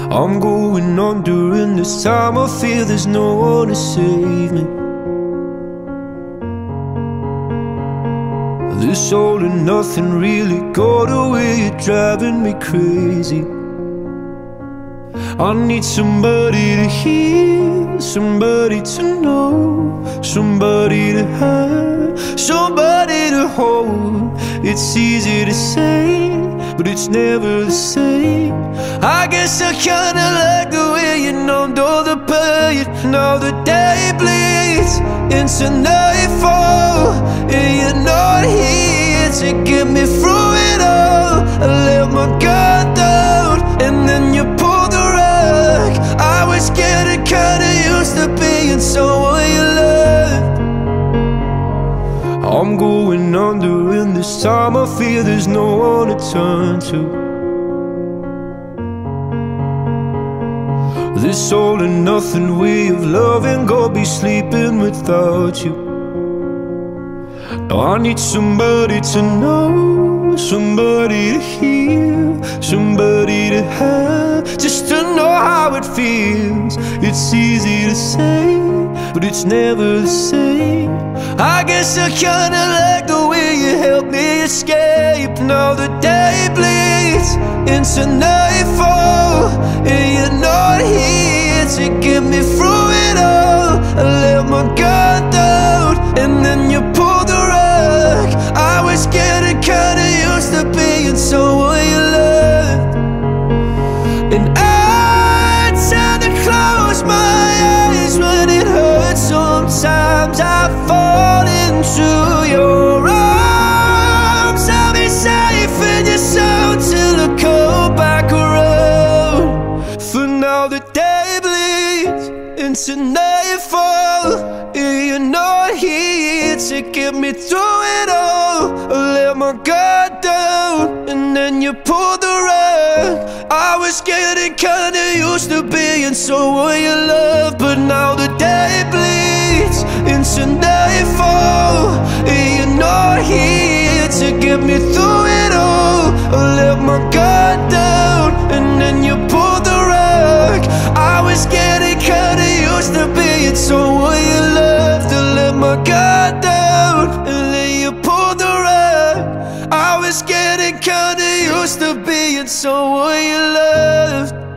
I'm going on during this time. I feel there's no one to save me. This all and nothing really got away, you're driving me crazy. I need somebody to hear, somebody to know, somebody to have, somebody to hold. It's easy to say, but it's never the same. I guess I kinda like the way you numbed all the pain. Now the day bleeds into nightfall, and you're not here to get me through it all. I let my guard down, and then you pulled the rug. I was getting kinda used to being someone you loved. I'm going under, and this time I feel there's no one to turn to. This all and nothing way of loving, gonna be sleeping without you. Now I need somebody to know, somebody to hear, somebody to have, just to know how it feels. It's easy to say, but it's never the same. I guess I kinda like the way you help me escape. Now the day bleeds into nightfall, and you're not here to get me through it all. I let my guard down, and then you pulled the rug. I was getting kinda used to being someone you loved, and I tend to close my eyes when it hurts. Sometimes I fall into your arms. I'll be safe in your soul till I come back around. For now the day bleeds into nightfall, and you're not here to get me through it all. I let my guard down, and then you pulled the rug. I was getting kinda used to being someone you love, but now the day bleeds into nightfall, and you're not here to get me through it all. I let my guard down, and then you pulled the rug. I was getting kinda used to being someone you loved. I let my guard down, and then you pulled the rug. I was getting kinda used to being someone you loved.